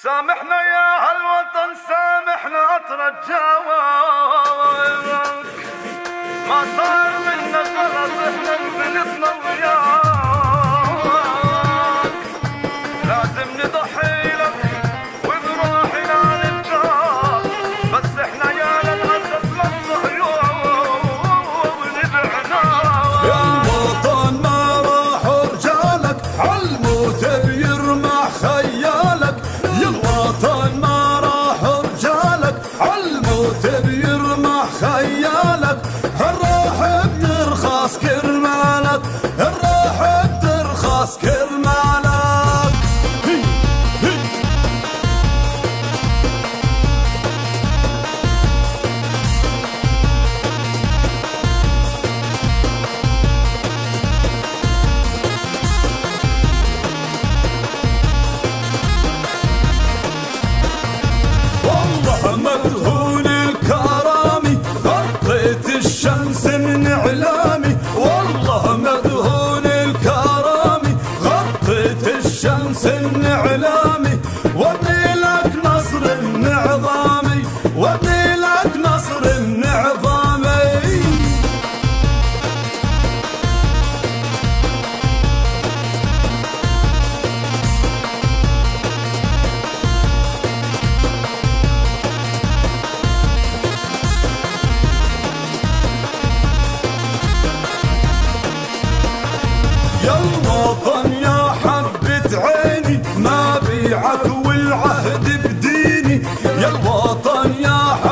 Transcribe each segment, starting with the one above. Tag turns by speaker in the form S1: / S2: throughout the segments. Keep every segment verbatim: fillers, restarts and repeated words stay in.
S1: سامحنا يا هالوطن سامحنا اترجاك، ما صار منا غلط احنا انفلتنا وياك، لازم نضحي لك وبروحنا نبكاك، بس احنا يا للاسف للصهيون ونبعناك.
S2: يا الوطن ما راح رجالك عالموت بيرمح خيالك، يا الوطن ما راح رجالك عالموت بيرمح خيالك، الروح بترخص كرمالك، الروح بترخص كرمالك. هي هي والله مدهون الكرامي غطيت الشمس من اعلامي، والله مدهون الكرامي غطيت الشمس من اعلامي، وابني لك نصر من عظامي، وابني لك نصر من عظامي. يا الوطن يا حبة عيني ما بيعك والعهد بديني، يا الوطن يا حبة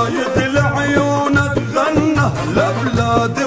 S2: رايد العيون تغنى لبلاد